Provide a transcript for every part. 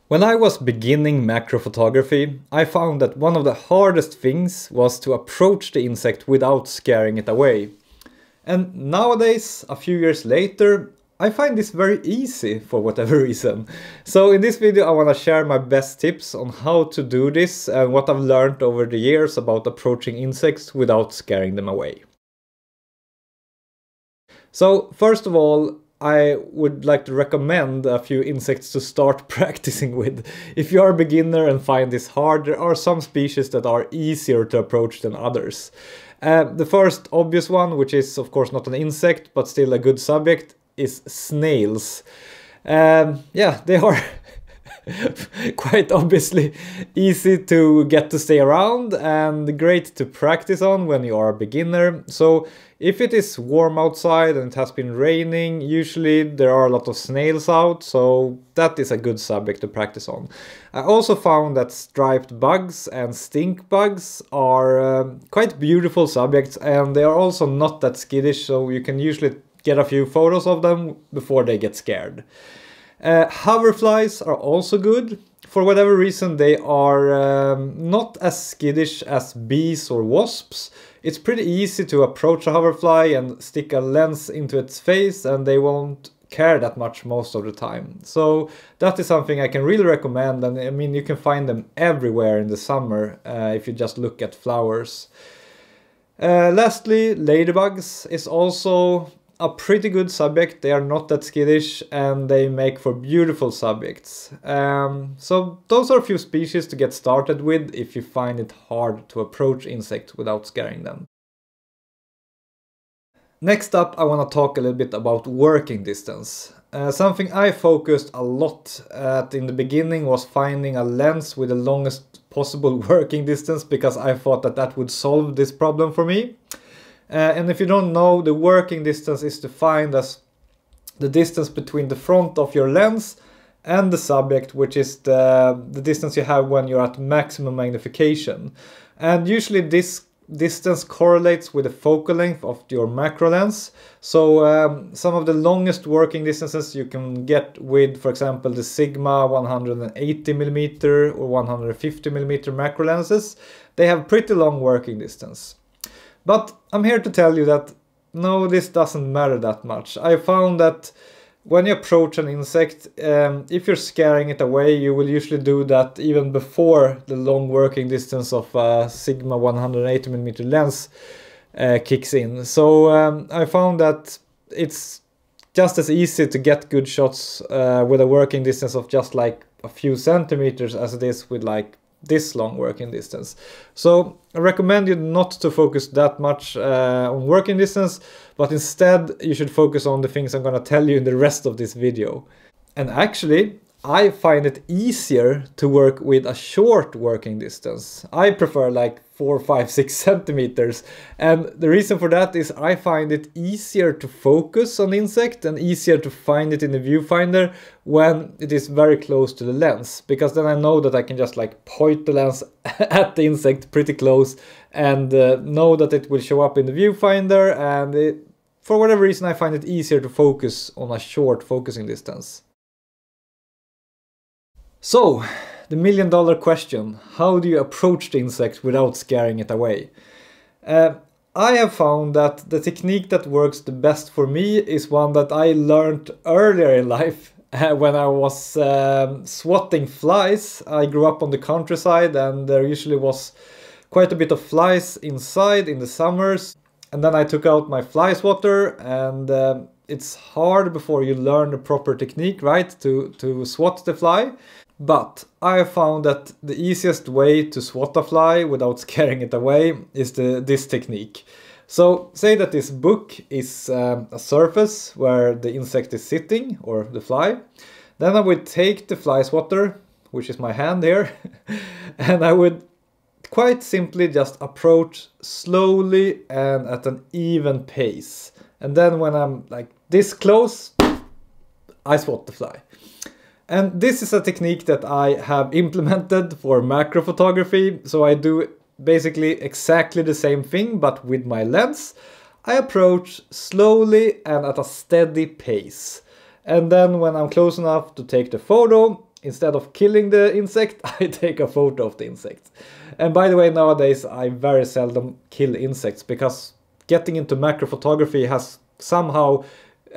When I was beginning macro photography, I found that one of the hardest things was to approach the insect without scaring it away. And nowadays, a few years later, I find this very easy for whatever reason. So in this video I want to share my best tips on how to do this and what I've learned over the years about approaching insects without scaring them away. So first of all, I would like to recommend a few insects to start practicing with. If you are a beginner and find this hard, there are some species that are easier to approach than others. The first obvious one, which is of course not an insect but still a good subject, is snails. Yeah, they are quite obviously easy to get to stay around and great to practice on when you are a beginner. So if it is warm outside and it has been raining, usually there are a lot of snails out, so that is a good subject to practice on. I also found that striped bugs and stink bugs are quite beautiful subjects, and they are also not that skittish, so you can usually get a few photos of them before they get scared. Hoverflies are also good. For whatever reason, they are not as skittish as bees or wasps. It's pretty easy to approach a hoverfly and stick a lens into its face and they won't care that much most of the time. So that is something I can really recommend, and I mean you can find them everywhere in the summer if you just look at flowers. Lastly, ladybugs is also a pretty good subject. They are not that skittish and they make for beautiful subjects. So those are a few species to get started with if you find it hard to approach insects without scaring them. Next up, I want to talk a little bit about working distance. Something I focused a lot at in the beginning was finding a lens with the longest possible working distance, because I thought that that would solve this problem for me. And if you don't know, the working distance is defined as the distance between the front of your lens and the subject, which is the distance you have when you're at maximum magnification. And usually this distance correlates with the focal length of your macro lens. So some of the longest working distances you can get with, for example, the Sigma 180mm or 150mm macro lenses, they have pretty long working distance. But I'm here to tell you that no, this doesn't matter that much. I found that when you approach an insect, if you're scaring it away, you will usually do that even before the long working distance of a Sigma 180mm lens kicks in. So I found that it's just as easy to get good shots with a working distance of just like a few centimeters as it is with like this long working distance. So I recommend you not to focus that much on working distance, but instead you should focus on the things I'm gonna tell you in the rest of this video. And actually, I find it easier to work with a short working distance. I prefer like 4, 5, 6 centimeters. And the reason for that is I find it easier to focus on the insect and easier to find it in the viewfinder when it is very close to the lens. Because then I know that I can just like point the lens at the insect pretty close and know that it will show up in the viewfinder. And for whatever reason, I find it easier to focus on a short focusing distance. So, the million-dollar question: how do you approach the insect without scaring it away? I have found that the technique that works the best for me is one that I learned earlier in life when I was swatting flies. I grew up on the countryside and there usually was quite a bit of flies inside in the summers. And then I took out my fly swatter, and it's hard before you learn the proper technique, right, to swat the fly. But I found that the easiest way to swat a fly without scaring it away is this technique. So say that this book is a surface where the insect is sitting, or the fly. Then I would take the fly swatter, which is my hand here, and I would quite simply just approach slowly and at an even pace. And then when I'm like this close, I swat the fly. And this is a technique that I have implemented for macro photography. So I do basically exactly the same thing, but with my lens. I approach slowly and at a steady pace. And then when I'm close enough to take the photo, instead of killing the insect, I take a photo of the insect. And by the way, nowadays I very seldom kill insects because getting into macro photography has somehow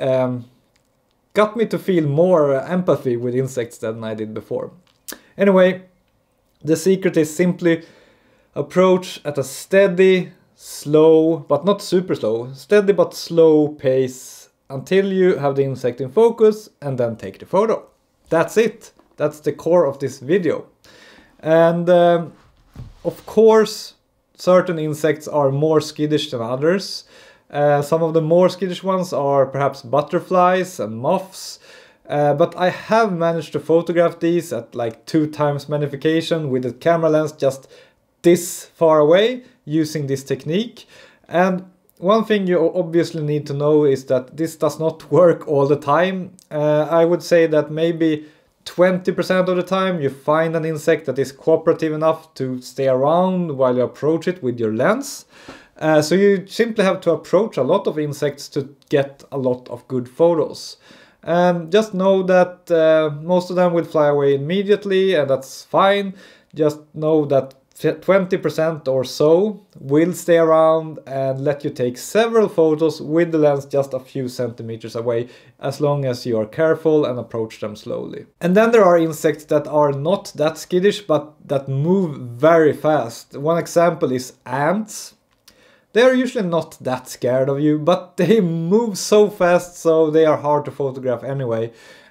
got me to feel more empathy with insects than I did before. Anyway, the secret is simply approach at a steady, slow, but not super slow, steady but slow pace until you have the insect in focus and then take the photo. That's it. That's the core of this video. And of course, certain insects are more skittish than others. Some of the more skittish ones are perhaps butterflies and moths. But I have managed to photograph these at like 2 times magnification with the camera lens just this far away using this technique. And one thing you obviously need to know is that this does not work all the time. I would say that maybe 20% of the time you find an insect that is cooperative enough to stay around while you approach it with your lens. So you simply have to approach a lot of insects to get a lot of good photos. Just know that most of them will fly away immediately, and that's fine. Just know that 20% or so will stay around and let you take several photos with the lens just a few centimeters away, as long as you are careful and approach them slowly. And then there are insects that are not that skittish but that move very fast. One example is ants. They are usually not that scared of you, but they move so fast so they are hard to photograph anyway.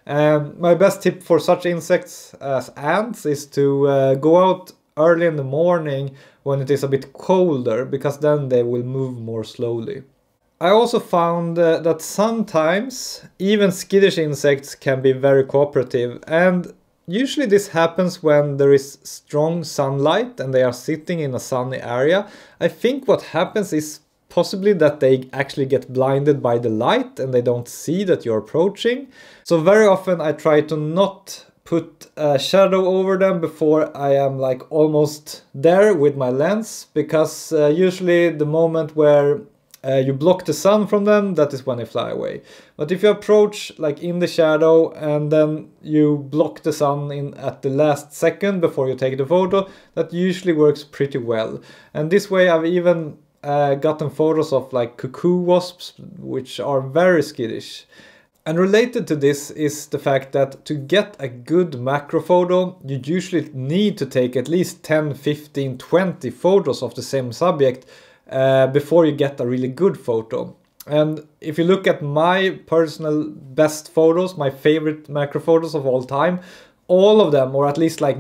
My best tip for such insects as ants is to go out early in the morning when it is a bit colder, because then they will move more slowly. I also found that sometimes even skittish insects can be very cooperative, and usually this happens when there is strong sunlight and they are sitting in a sunny area. I think what happens is possibly that they actually get blinded by the light and they don't see that you're approaching. So very often I try to not put a shadow over them before I am like almost there with my lens, because usually the moment where you block the sun from them, that is when they fly away. But if you approach like in the shadow and then you block the sun in at the last second before you take the photo, that usually works pretty well. And this way I've even gotten photos of like cuckoo wasps, which are very skittish. And related to this is the fact that to get a good macro photo, you usually need to take at least 10, 15, 20 photos of the same subject before you get a really good photo. And if you look at my personal best photos, my favorite macro photos of all time, all of them, or at least like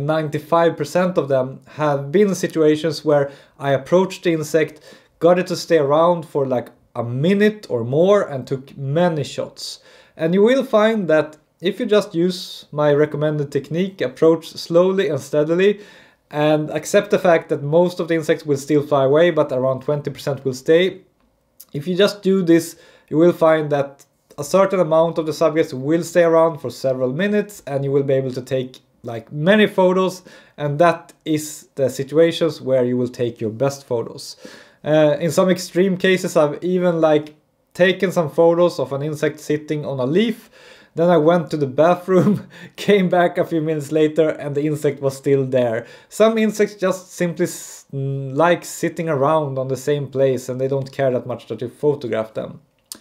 95% of them, have been situations where I approached the insect, got it to stay around for like a minute or more and took many shots. And you will find that if you just use my recommended technique, approach slowly and steadily, and accept the fact that most of the insects will still fly away, but around 20% will stay. If you just do this, you will find that a certain amount of the subjects will stay around for several minutes, and you will be able to take like many photos, and that is the situations where you will take your best photos. In some extreme cases, I've even like taken some photos of an insect sitting on a leaf. Then I went to the bathroom, came back a few minutes later, and the insect was still there. Some insects just simply like sitting around on the same place and they don't care that much that you photograph them.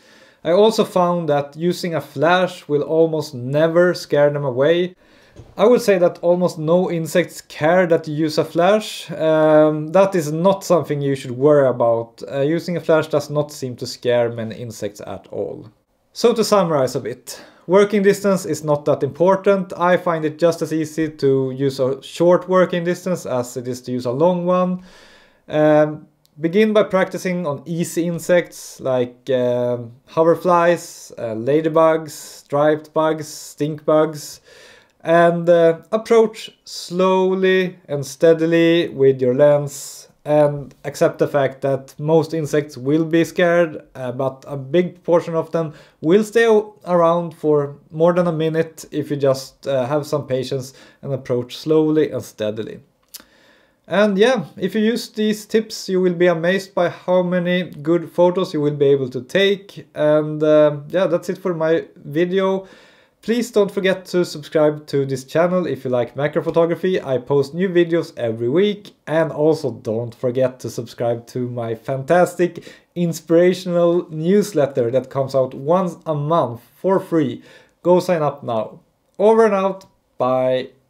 I also found that using a flash will almost never scare them away. I would say that almost no insects care that you use a flash. That is not something you should worry about. Using a flash does not seem to scare many insects at all. So to summarize a bit, working distance is not that important. I find it just as easy to use a short working distance as it is to use a long one. Begin by practicing on easy insects like hoverflies, ladybugs, striped bugs, stink bugs. And approach slowly and steadily with your lens, and accept the fact that most insects will be scared, but a big portion of them will stay around for more than a minute if you just have some patience and approach slowly and steadily. And yeah, if you use these tips, you will be amazed by how many good photos you will be able to take. And yeah, that's it for my video. Please don't forget to subscribe to this channel if you like macro photography. I post new videos every week. And also don't forget to subscribe to my fantastic inspirational newsletter that comes out once a month for free. Go sign up now. Over and out. Bye.